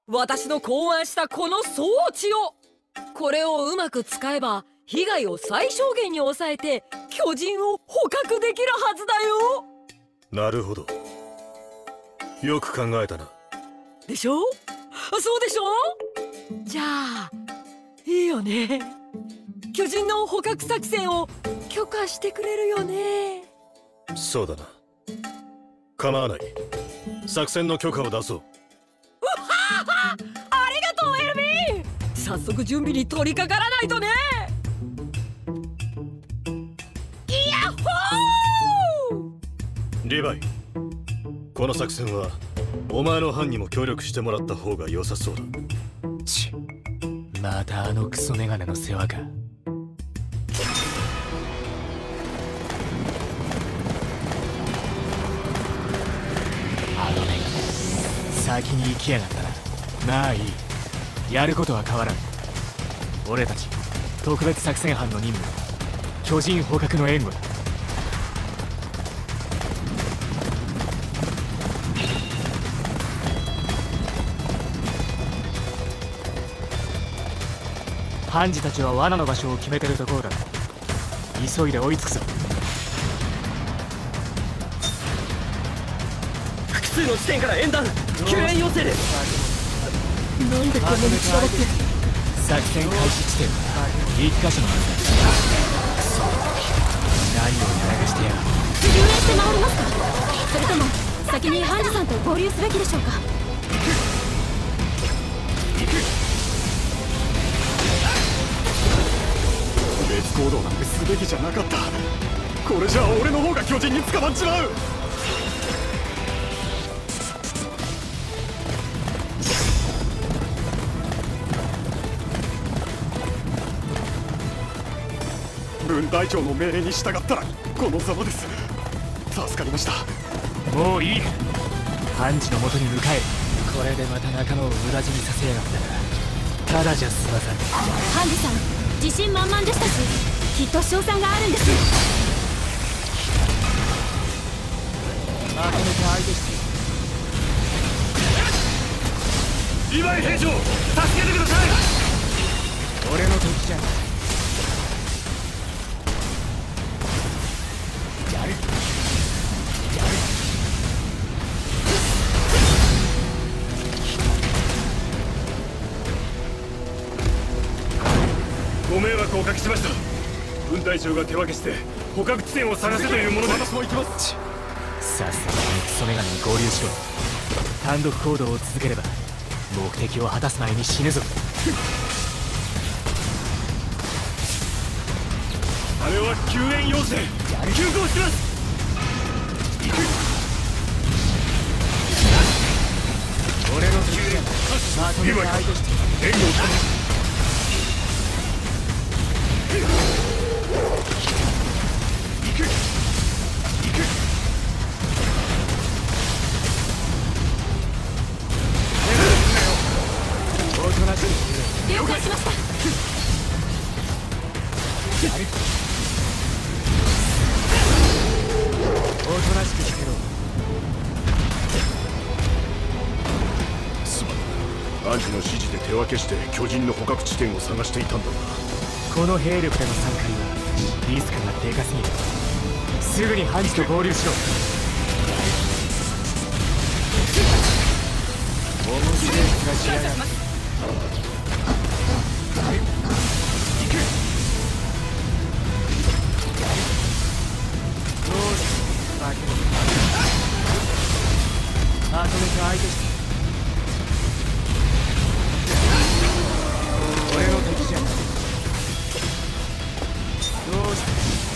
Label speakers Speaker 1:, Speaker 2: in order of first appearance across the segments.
Speaker 1: 私の考案したこの装置を。これをうまく使えば被害を最小限に抑えて巨人を捕獲できるはずだよ。
Speaker 2: なるほど、よく考えたな。
Speaker 1: でしょ？そうでしょ？じゃあいいよね。巨人の捕獲作戦を許可してくれるよね。
Speaker 2: そうだな、構わない。作戦の許可を出そう。
Speaker 1: ありがとうエルヴィン。早速準備に取り掛からないとね。ヤッホー！
Speaker 2: リヴァイ、この作戦はお前の班にも協力してもらった方が良さそうだ。
Speaker 3: またあのクソメガネの世話か。あのメガネ先に行きやがったな。まあいい、やることは変わらん。俺たち特別作戦班の任務は巨人捕獲の援護だ。ハンジたちは罠の場所を決めてるところだ。急いで追いつくぞ。
Speaker 4: 複数の地点から演弾救援要請です。
Speaker 1: なんでこんなに散らばって。
Speaker 3: 作戦開始地点は1箇所のはずだ。クソ、何をやらかしてやがる。
Speaker 5: 救援して回りますか？それとも先にハンジさんと合流すべきでしょうか？
Speaker 6: 別行動なんてすべきじゃなかった。これじゃあ俺の方が巨人に捕まっちまう。分隊長の命令に従ったらこのざまです。助かりました。
Speaker 3: もういい、ハンジの元に向かえ。これでまた仲間を裏地にさせやがったが、ただじゃ済まさん。
Speaker 5: ハンジさん自信満々でしたし、きっと勝算があるんです。
Speaker 3: まとめて相手して。
Speaker 4: リヴァイ兵長、助けてください。
Speaker 3: 俺の敵じゃない。やるやる。
Speaker 4: ご迷惑をおかけしました。分隊長が手分けして捕獲地点を探せというもので。
Speaker 6: 私も行きます。
Speaker 3: さっさとクソメガネに合流しろ。単独行動を続ければ目的を果たす前に死ぬぞ。
Speaker 4: あれは救援要請。急行します。
Speaker 3: 俺の敵じゃまとめて相手して
Speaker 4: 援護を頼む。
Speaker 5: 了解しました。
Speaker 3: おとなしくしてろ。
Speaker 6: すまん。アンジの指示で手分けして巨人の捕獲地点を探していたんだな。
Speaker 3: この兵力での参加にはリスクがでかすぎる。すぐにハンジと合流しろ。面白い気がしやがる。まとめて相手して。俺の敵じゃない。どうして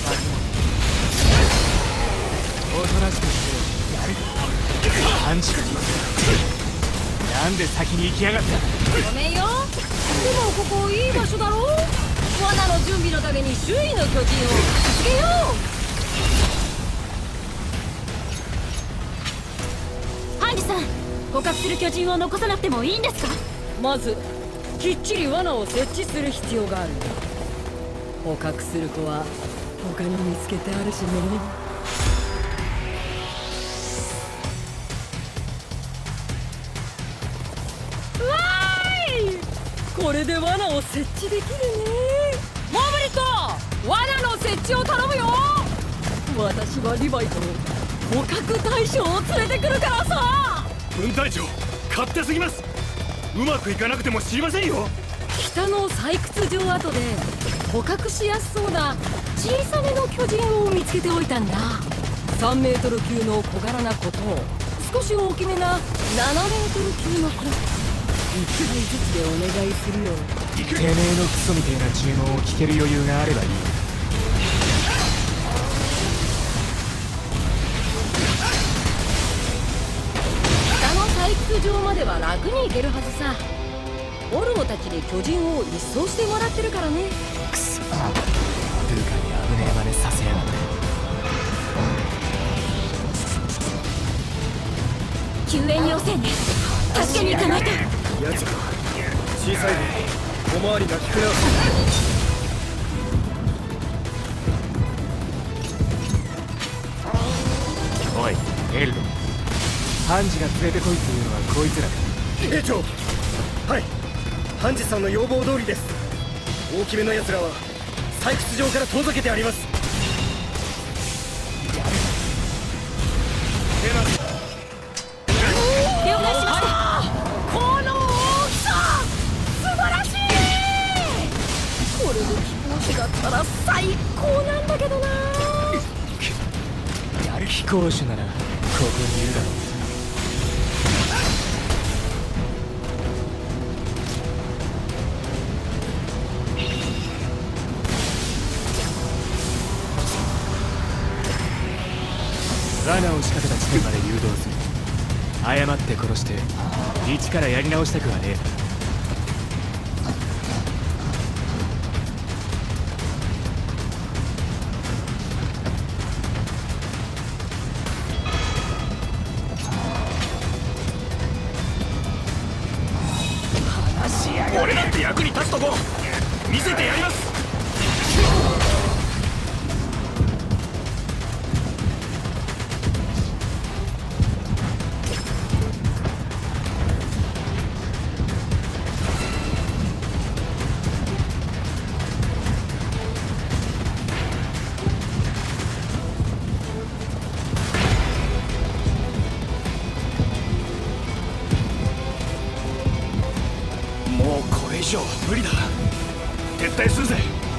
Speaker 3: おとなしくしてろ。やる。ハンジか。なんで先に行きやがった。
Speaker 1: ごめんよ。でもここいい場所だろ。罠の準備のために周囲の巨人をつけよう。
Speaker 5: ハンジさん、捕獲する巨人を残さなくてもいいんですか？
Speaker 1: まずきっちり罠を設置する必要があるんだ。捕獲する子は他に見つけてあるしね。
Speaker 5: うわ
Speaker 1: これで罠を設置できるね。モブリット、罠の設置を頼むよ。私はリヴァイと捕獲対象を連れてくるからさ。
Speaker 4: 分隊長、勝手すぎます。うまくいかなくても知りませんよ。
Speaker 1: 北の採掘場跡で捕獲しやすそうな小さめの巨人を見つけておいたんだ。3メートル級の小柄な子と少し大きめな7メートル級の子、1台ずつでお願いするよ。
Speaker 3: てめえのクソみてえな注文を聞ける余裕があればいい。
Speaker 1: 北の採掘場までは楽に行けるはずさ。オルモたちに巨人を一掃してもらってるからね。
Speaker 3: くそ、部下に危ねえ真似させやがって。
Speaker 5: 救援要請ね。助けに行かないと。
Speaker 6: やつら小さい分小回りが利くな。
Speaker 3: おいエルド、ハンジが連れてこいっていうのはこいつらか。
Speaker 6: 兵長、はい、ハンジさんの要望通りです。大きめのやつらは採掘場から遠ざけてあります。
Speaker 5: 了解しました。
Speaker 1: この大きさ素晴らしい。これで飛行士だったら最高なんだけどな。
Speaker 3: 飛行士ならここにいるだろう。罠を仕掛けた地点まで誘導する。誤って殺して一からやり直したくはねえ。
Speaker 4: 俺だって役に立つとこ見せてやります。もうこれ以上無理だ。撤退するぜ。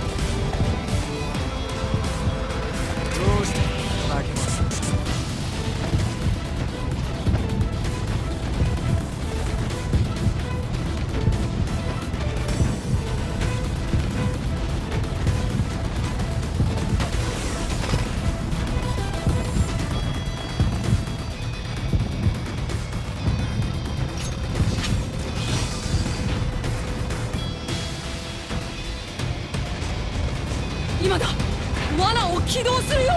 Speaker 3: どうして負けます。
Speaker 1: 今だ、罠を起動するよ。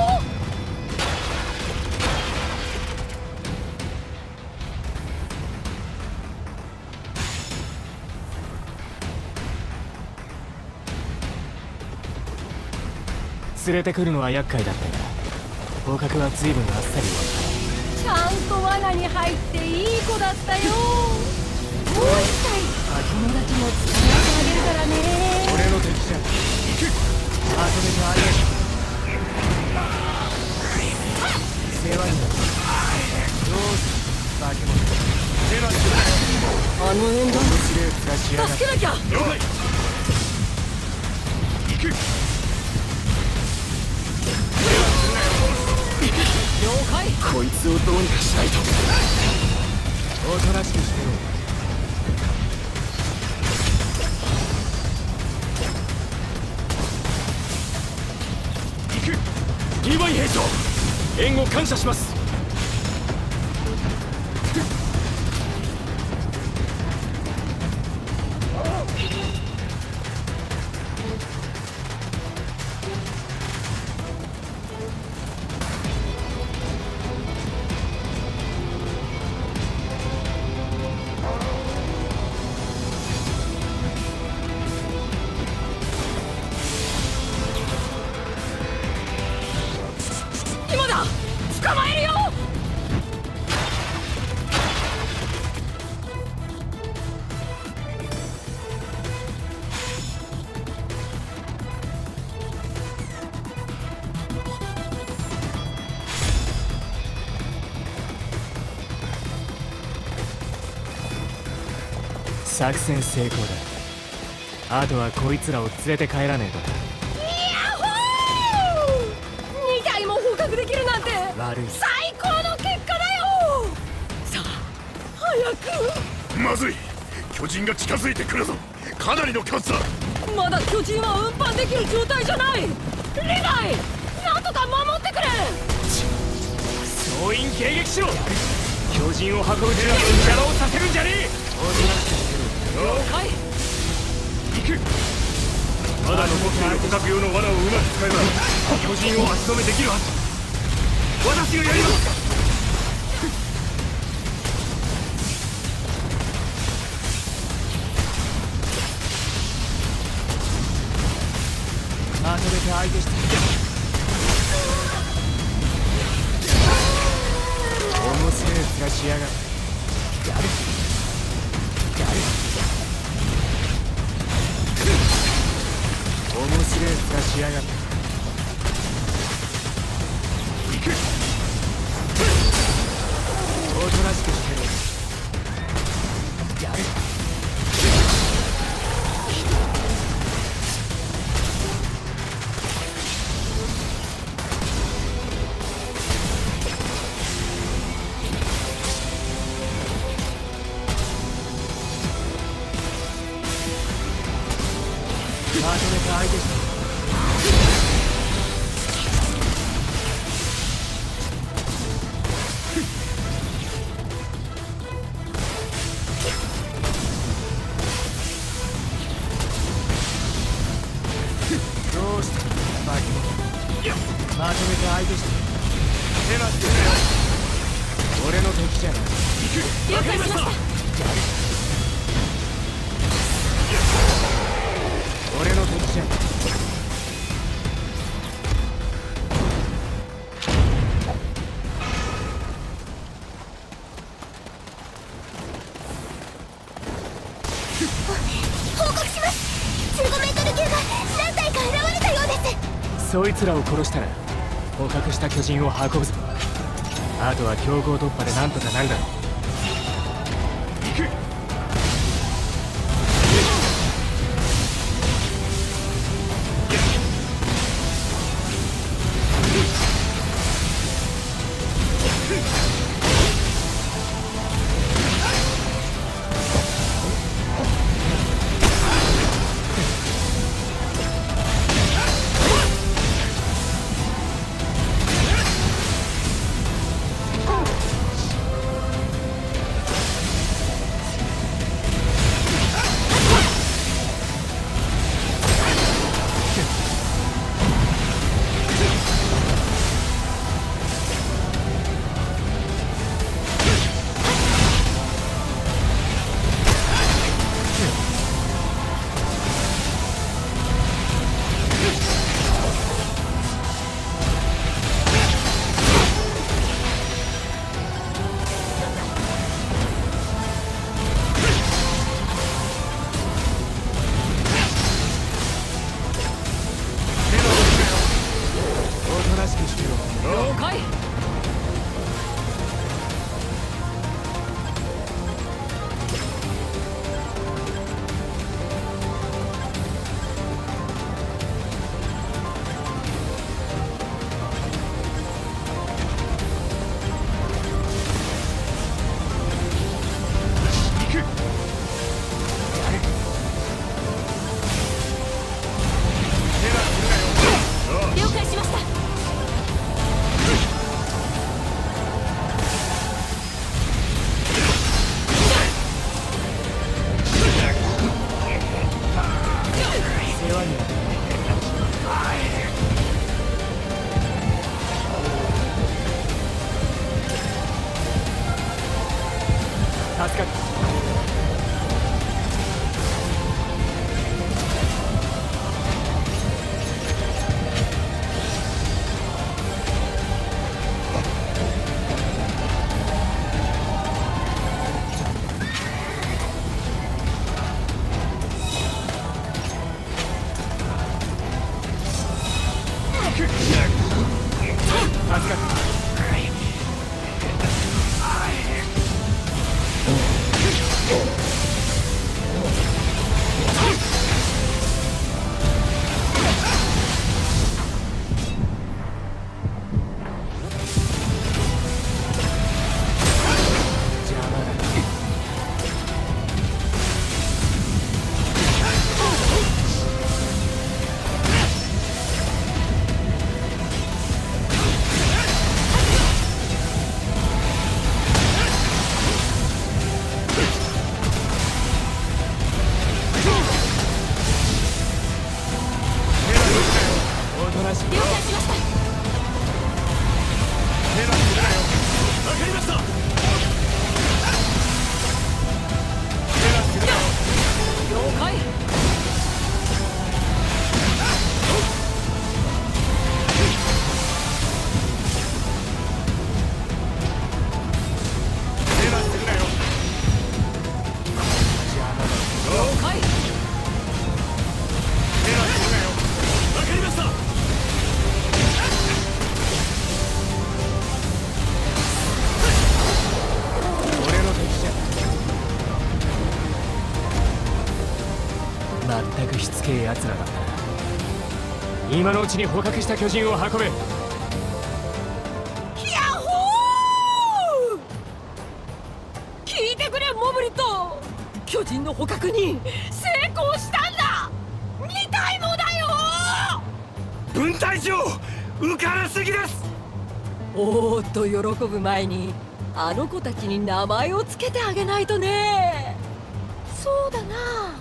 Speaker 3: 連れてくるのは厄介だったが捕獲は随分あっさり終わった。
Speaker 1: ちゃんと罠に入っていい子だったよ。もう一体友達も捕まえてあげるからね。
Speaker 3: 俺の敵じゃん。まとめてあげる。世話になった。どうす化け物。手間して
Speaker 1: あの縁談
Speaker 3: 司令部がしやがって
Speaker 1: 助けなきゃ。
Speaker 4: 了解。行く。
Speaker 1: 了解。
Speaker 6: こいつをどうにかしないと。
Speaker 3: おとなしくしてろ。
Speaker 4: リヴァイ兵長、援護感謝します。
Speaker 1: 今だ、捕まえるよ。
Speaker 3: 作戦成功だ。あとはこいつらを連れて帰らねえとな。
Speaker 1: ヤッホー！2体も捕獲できるなんて
Speaker 3: 悪い。
Speaker 1: 最高の結果だよ。さあ早く。
Speaker 4: まずい、巨人が近づいてくるぞ。かなりの数だ。
Speaker 1: まだ巨人は運搬できる状態じゃない。リヴァイ、なんとか守ってくれ。
Speaker 3: 総員迎撃しろ。巨人を運ぶ手は邪魔をさせるんじゃねえ。
Speaker 1: 了解。
Speaker 4: 行く。まだ残っている捕獲用の罠をうまく使えば巨人を足止めできるはず。私がやります。
Speaker 3: まとめて相手して。面白いやつがしやがる。やるやる。面白いやつがしやがる。
Speaker 4: 行く。
Speaker 3: おとなしくしてる。やる。まとめて相手して。どうしたバキモ。まとめて相手して。手間するなよ。俺の敵じゃない。
Speaker 5: 了解しました。
Speaker 3: 俺の敵じゃない。
Speaker 5: 報告します。15メートル級が何体か現れたようです。
Speaker 3: そいつらを殺したら捕獲した巨人を運ぶぞ。あとは強行突破でなんとかなるだろう。
Speaker 4: 行く。
Speaker 1: 了解。
Speaker 5: 了解しました。
Speaker 3: 世話になる。助かった。助かった。 全くしつけえ奴らだった。今のうちに捕獲した巨人を運べ。
Speaker 1: ヤッホー！聞いてくれモブリット、巨人の捕獲に成功したんだ。2体もだよ。
Speaker 4: 分隊長、浮からすぎです。
Speaker 1: おーっと喜ぶ前にあの子たちに名前をつけてあげないとね。そうだな、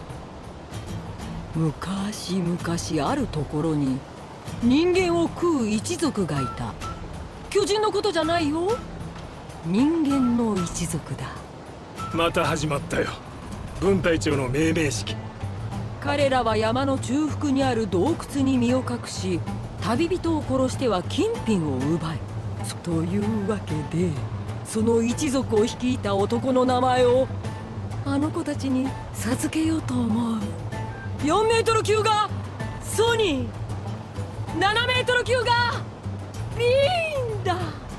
Speaker 1: 昔々あるところに人間を食う一族がいた。巨人のことじゃないよ、人間の一族だ。
Speaker 4: また始まったよ、分隊長の命名式。
Speaker 1: 彼らは山の中腹にある洞窟に身を隠し、旅人を殺しては金品を奪い、というわけでその一族を率いた男の名前をあの子たちに授けようと思う。4メートル級がソニー、7メートル級がリーンだ。